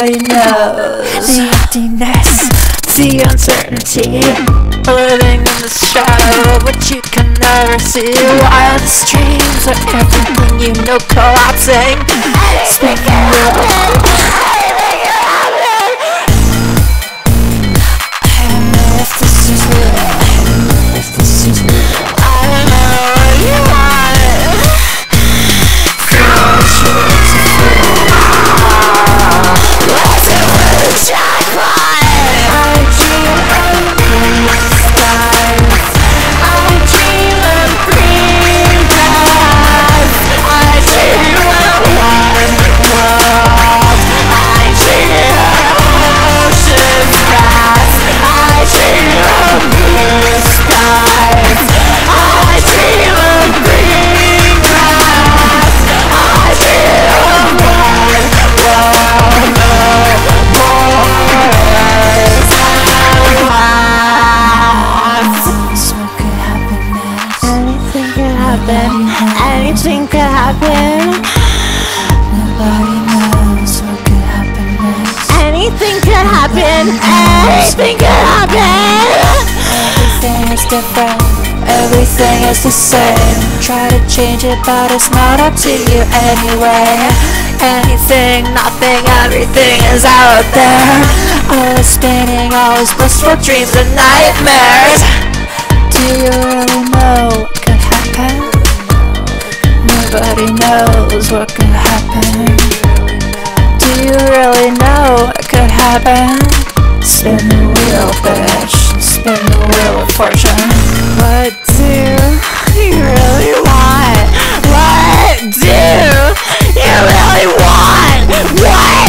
Nobody knows the emptiness, the uncertainty, living in the shadow of what you can never see. Wild streams of everything you know collapsing, speaking of anything could happen. Nobody knows what could happen next. Anything could happen. Anything could happen. Everything is different. Everything is the same. Try to change it, but it's not up to you anyway. Anything, nothing, everything is out there. All is spinning, all is blissful dreams and nightmares. Do you really know what could happen? Nobody knows what could happen. Do you really know what could happen? Spin the wheel, bitch. Spin the wheel of fortune. What do you really want? What do you really want? What?